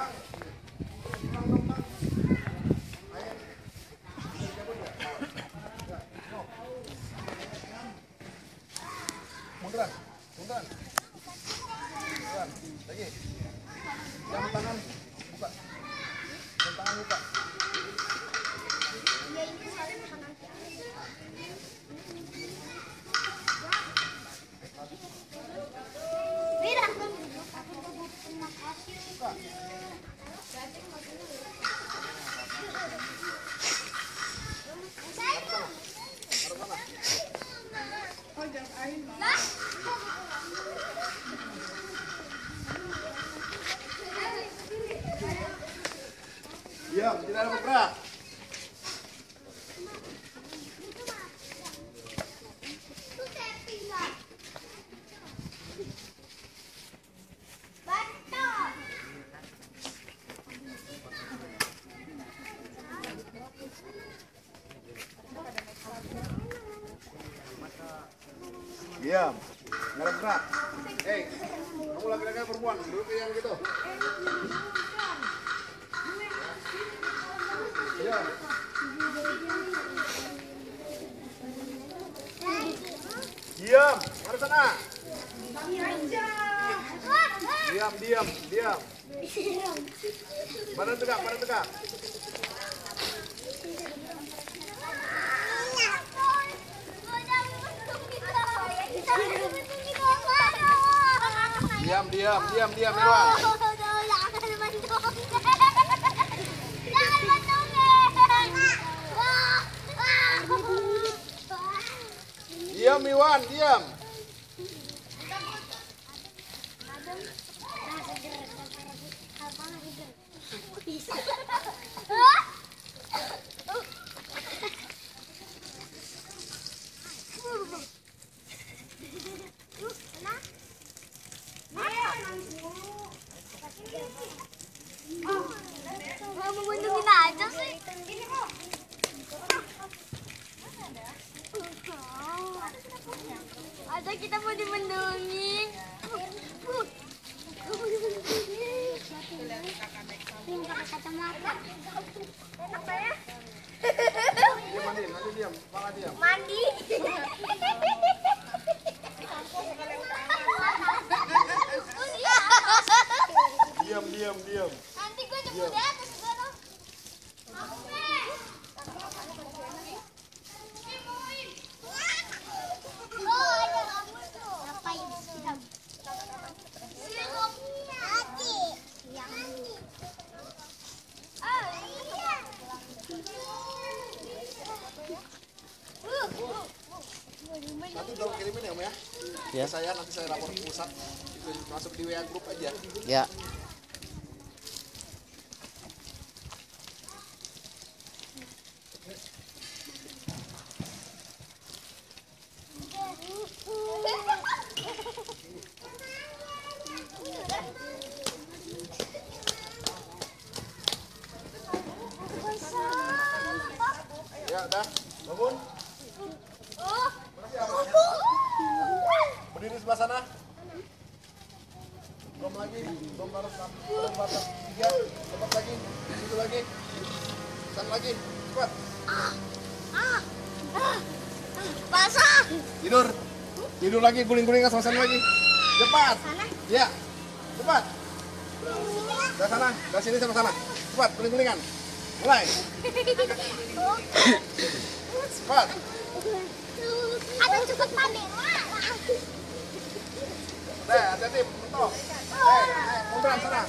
Munduran. Lagi. Jam tangan buka. Jam tangan buka. Diam, tidak ada bergerak. Diam, nggak ada gerak. Hei, kamu laki-laki perempuan, duduk yang gitu. Diam. Diam, mari sana. Diam. Badan tegak. Diam, Irwan. Diam, Iwan, diam. Mau melindungi aja sih. Ada kita mau dilindungi. Pakai kacamata. Enak saya. Dia mandi, nanti diam, malah diam. Mandi. Diam. Nanti gue jemput di atas sana. Nanti tolong kirimin ya, Om ya. Ya. Nanti saya lapor ke pusat. Itu masuk di WA grup aja. Ya. Ya, udah. Bangun. Berdiri sebelah sana. Belum lagi. Lompat 3. Lompat lagi. Itu lagi. Sana lagi. Cepat. Basah. Tidur lagi, guling-gulingan sama-sama lagi. Cepat. Ya. Cepat. Dari sana, dari sini sama-sama. Cepat, guling-gulingan. Mulai. Cepat. Ada cukup panik. Hati-hati, mentok. Munduran sana.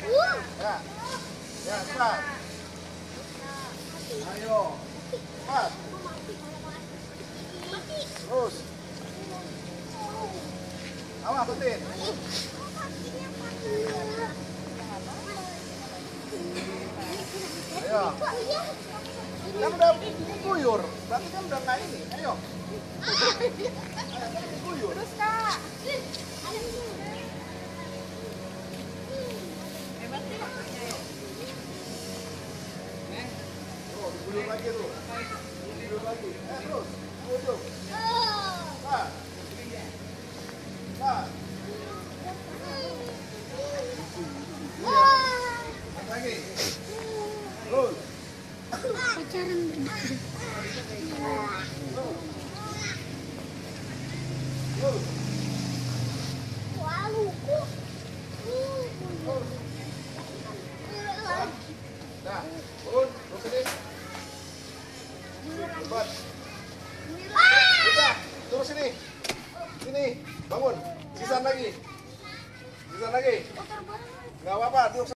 Ya, cepat. Ayo. Cepat. Terus. Awas, Tutin. Ayo. Kan udah guyur, berarti kan udah nggak ini. Ayo. Guyur. Terus Kak. Oh, diguyur lagi tuh. Diguyur lagi. Terus. Ujung. Nah. Nah, turun, terus sini. Cepat. Udah, terus sini. Sini, bangun. Sisaan lagi. Sisaan lagi. Nggak apa-apa, duduk.